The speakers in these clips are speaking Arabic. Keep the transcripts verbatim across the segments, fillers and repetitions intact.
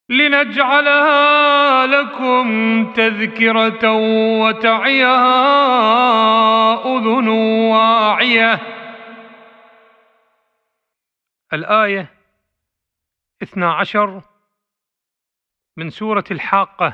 لنجعلها لكم تذكرة وتعيها أذن واعية. الآية اثنى عشر من سورة الحاقة،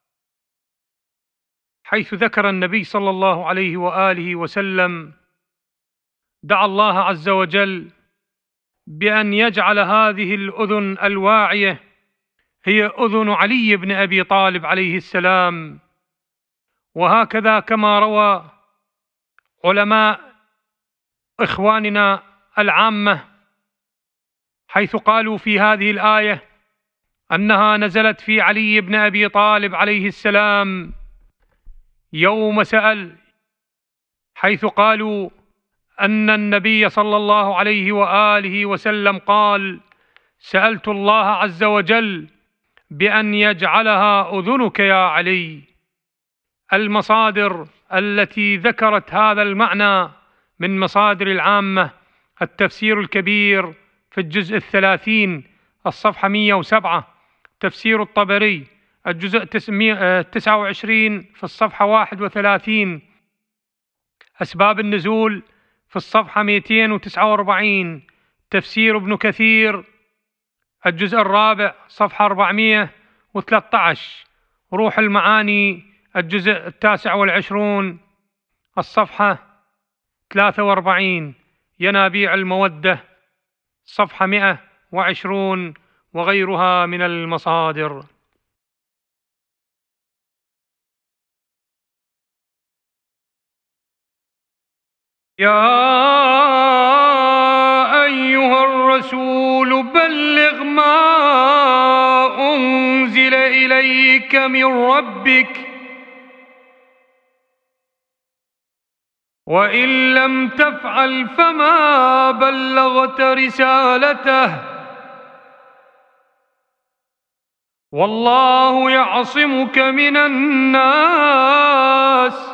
حيث ذكر النبي صلى الله عليه وآله وسلم دعا الله عز وجل بأن يجعل هذه الأذن الواعية هي أذن علي بن أبي طالب عليه السلام. وهكذا كما روى علماء إخواننا العامة، حيث قالوا في هذه الآية أنها نزلت في علي بن أبي طالب عليه السلام يوم سأل، حيث قالوا أن النبي صلى الله عليه وآله وسلم قال: سألت الله عز وجل بأن يجعلها أذنك يا علي. المصادر التي ذكرت هذا المعنى من مصادر العامة: التفسير الكبير في الجزء الثلاثين الصفحة مئة وسبعة، تفسير الطبري الجزء تسعة وعشرين في الصفحة واحد وثلاثين، أسباب النزول في الصفحة مئتين وتسعة وأربعين، تفسير ابن كثير الجزء الرابع صفحة أربعمئة وثلاثة عشر، روح المعاني الجزء التاسع والعشرون الصفحة ثلاثة وأربعين، ينابيع المودة صفحة مئة وعشرون، وغيرها من المصادر. يا أيها الرسول بلغ ما أنزل إليك من ربك وإن لم تفعل فما بلغت رسالته والله يعصمك من الناس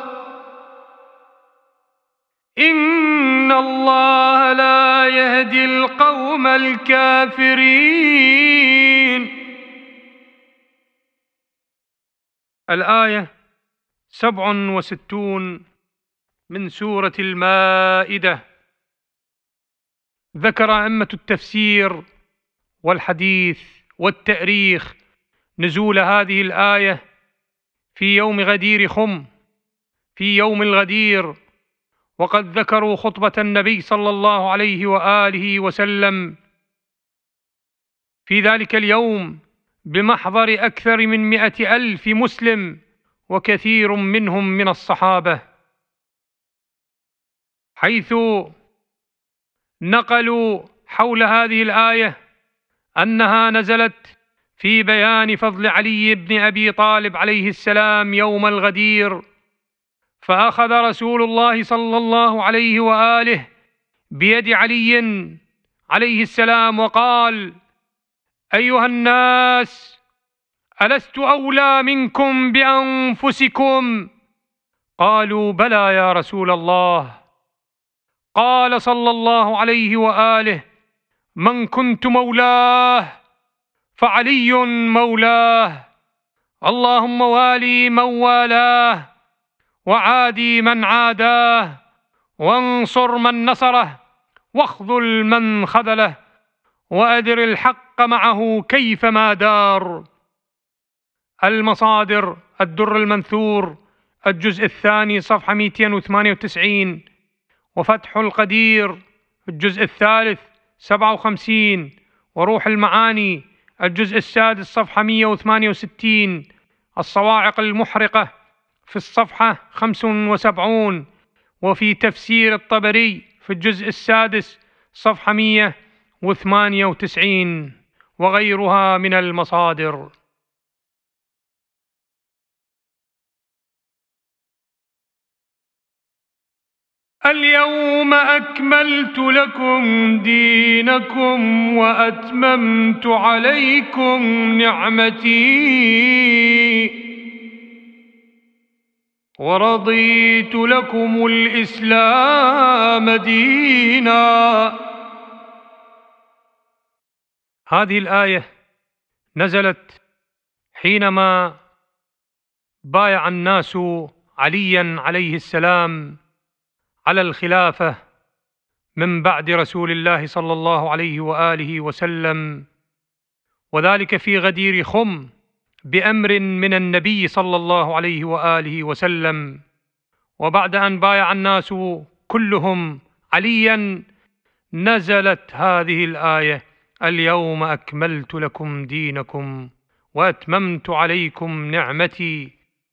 إن الله لا يهدي القوم الكافرين. الآية سبع وستون من سورة المائدة. ذكر أئمة التفسير والحديث والتأريخ نزول هذه الآية في يوم غدير خم، في يوم الغدير، وقد ذكروا خطبة النبي صلى الله عليه وآله وسلم في ذلك اليوم بمحضر أكثر من مئة ألف مسلم، وكثير منهم من الصحابة، حيث نقلوا حول هذه الآية أنها نزلت في بيان فضل علي بن أبي طالب عليه السلام يوم الغدير. فأخذ رسول الله صلى الله عليه وآله بيد علي عليه السلام وقال: أيها الناس، ألست أولى منكم بأنفسكم؟ قالوا: بلى يا رسول الله. قال صلى الله عليه وآله: من كنت مولاه فعلي مولاه، اللهم والي من والاه وعادي من عاداه وانصر من نصره واخذل من خذله وأدر الحق معه كيفما دار. المصادر: الدر المنثور الجزء الثاني صفحة مئتين وثمانية وتسعين، وفتح القدير الجزء الثالث سبعة وخمسين، وروح المعاني الجزء السادس صفحة مئة وثمانية وستين، الصواعق المحرقة في الصفحة خمسة وسبعين، وفي تفسير الطبري في الجزء السادس صفحة مئة وثمانية وتسعين، وغيرها من المصادر. اليوم أكملت لكم دينكم وأتممت عليكم نعمتي ورضيت لكم الإسلام دينا. هذه الآية نزلت حينما بايع الناس عليا عليه السلام على الخلافة من بعد رسول الله صلى الله عليه وآله وسلم، وذلك في غدير خم بأمر من النبي صلى الله عليه وآله وسلم. وبعد أن بايع الناس كلهم عليا نزلت هذه الآية: اليوم أكملت لكم دينكم وأتممت عليكم نعمتي.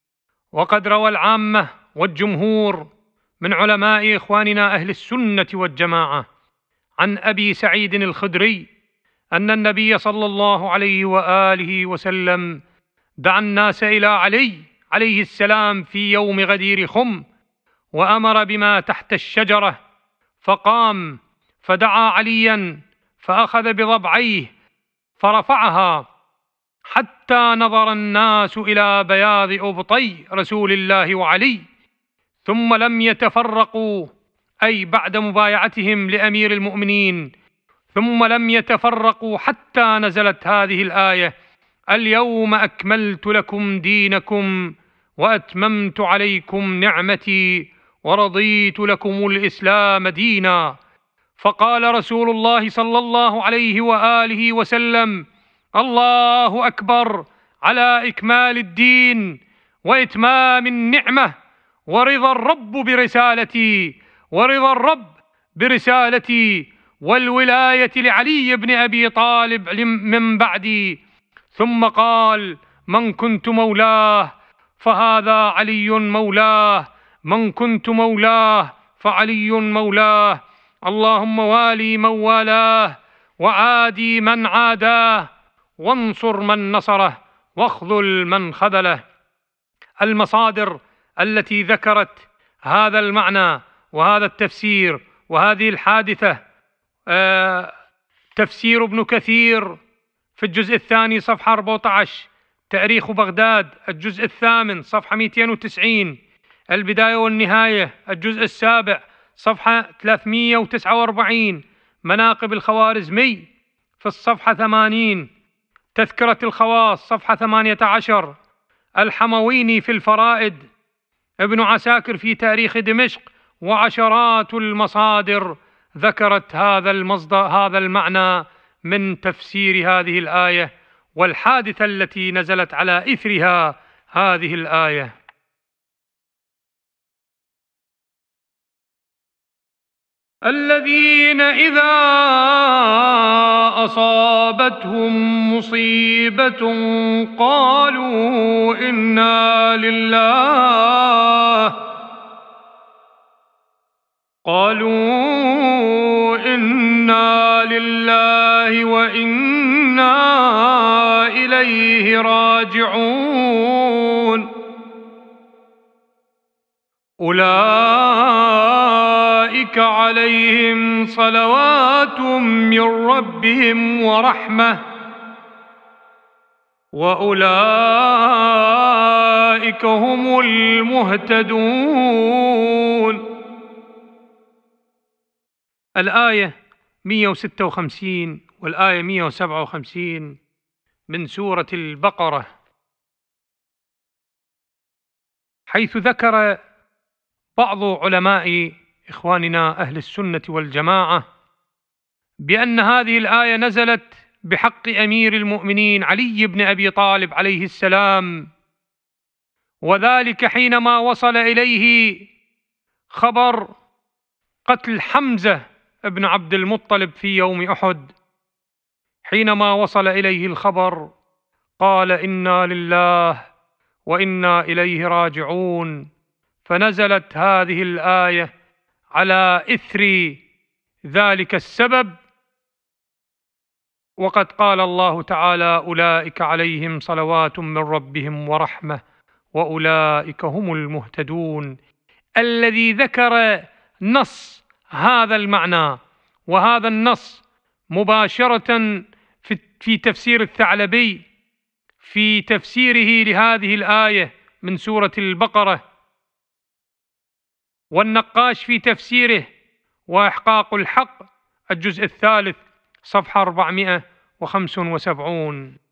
وقد روى العامة والجمهور من علماء إخواننا أهل السنة والجماعة عن أبي سعيد الخدري أن النبي صلى الله عليه وآله وسلم دعا الناس إلى علي عليه السلام في يوم غدير خم، وأمر بما تحت الشجرة، فقام فدعا عليا فأخذ بضبعيه فرفعها حتى نظر الناس إلى بياض أبطي رسول الله وعلي، ثم لم يتفرقوا، أي بعد مبايعتهم لأمير المؤمنين، ثم لم يتفرقوا حتى نزلت هذه الآية: اليوم أكملت لكم دينكم وأتممت عليكم نعمتي ورضيت لكم الإسلام دينا. فقال رسول الله صلى الله عليه وآله وسلم: الله أكبر على إكمال الدين وإتمام النعمة ورضا الرب برسالتي ورضا الرب برسالتي والولاية لعلي بن أبي طالب من بعدي. ثم قال: من كنت مولاه فهذا علي مولاه، من كنت مولاه فعلي مولاه، اللهم والي من والاه وعادي من عاداه وانصر من نصره واخذل من خذله. المصادر التي ذكرت هذا المعنى وهذا التفسير وهذه الحادثة: آه تفسير ابن كثير في الجزء الثاني صفحة أربعة عشر، تاريخ بغداد الجزء الثامن صفحة مئتين وتسعين، البداية والنهاية الجزء السابع صفحة ثلاثمئة وتسعة وأربعين، مناقب الخوارزمي في الصفحة ثمانين، تذكرة الخواص صفحة ثمانية عشر، الحمويني في الفرائد، ابن عساكر في تاريخ دمشق، وعشرات المصادر ذكرت هذا المصدر هذا المعنى من تفسير هذه الآية والحادثة التي نزلت على إثرها هذه الآية. الذين إذا أصابتهم مصيبة قالوا إنا لله قالوا إنا لله وإنا إليه راجعون. أولئك عليهم صلوات من ربهم ورحمة وأولئك هم المهتدون. الآية مئة وستة وخمسين والآية مئة وسبعة وخمسين من سورة البقرة، حيث ذكر بعض علماء إخواننا أهل السنة والجماعة بأن هذه الآية نزلت بحق أمير المؤمنين علي بن أبي طالب عليه السلام، وذلك حينما وصل إليه خبر قتل حمزة ابن عبد المطلب في يوم أحد. حينما وصل إليه الخبر قال: إنا لله وإنا إليه راجعون، فنزلت هذه الآية على إثر ذلك السبب. وقد قال الله تعالى: أولئك عليهم صلوات من ربهم ورحمة وأولئك هم المهتدون، الذي ذكر نص هذا المعنى وهذا النص مباشرة في تفسير الثعلبي في تفسيره لهذه الآية من سورة البقرة، والنقاش في تفسيره وإحقاق الحق الجزء الثالث صفحة أربعمئة وخمسة وسبعين.